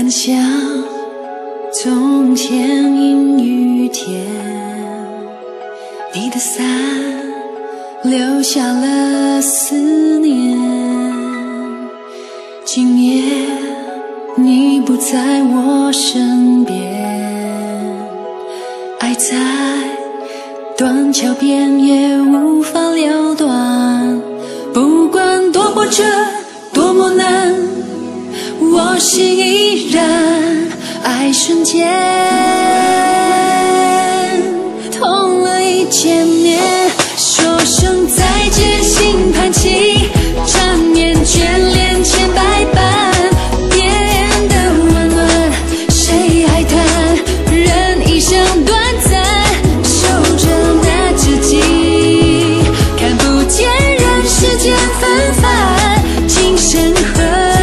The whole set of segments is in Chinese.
很像从前阴雨天，你的伞留下了思念。今夜你不在我身边，爱在断桥边也无法了断。不管多波折多么难，我心依然，爱瞬间痛了1000年。说声再见，心盘起，缠绵眷恋千百般，变得温暖，谁还谈人一生短暂，守着那知己，看不见人世间纷繁，情深河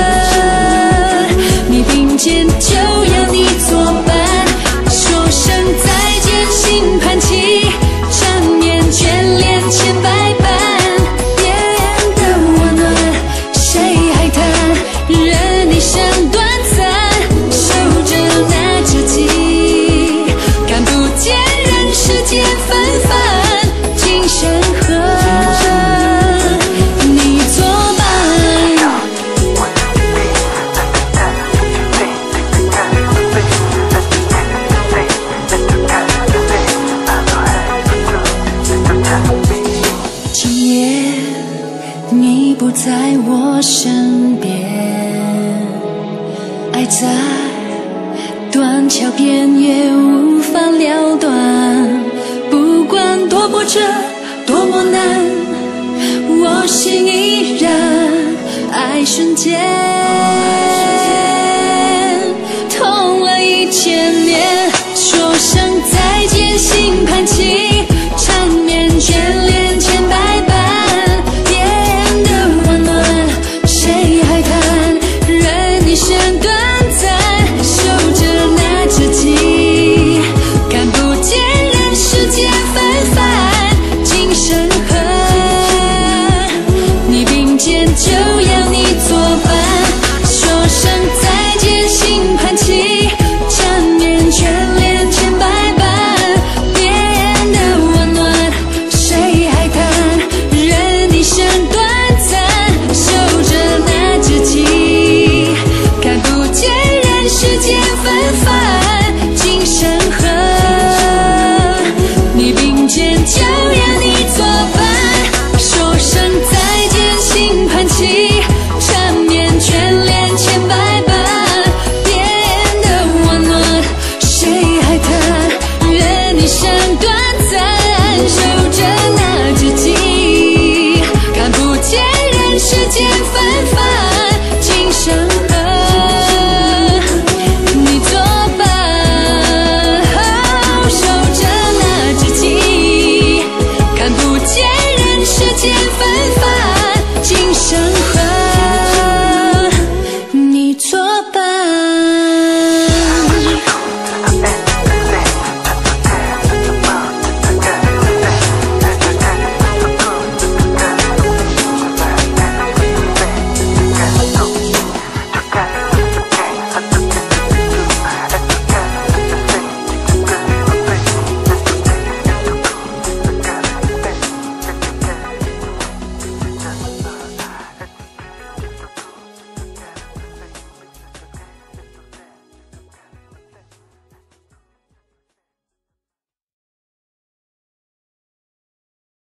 你并肩就要你作伴。说声再见，心盘起，缠绵眷恋千百般，变得温暖，谁还谈人一生短暂，守着那知己，看不见人世间纷繁，情深河你作伴。今夜你不在我身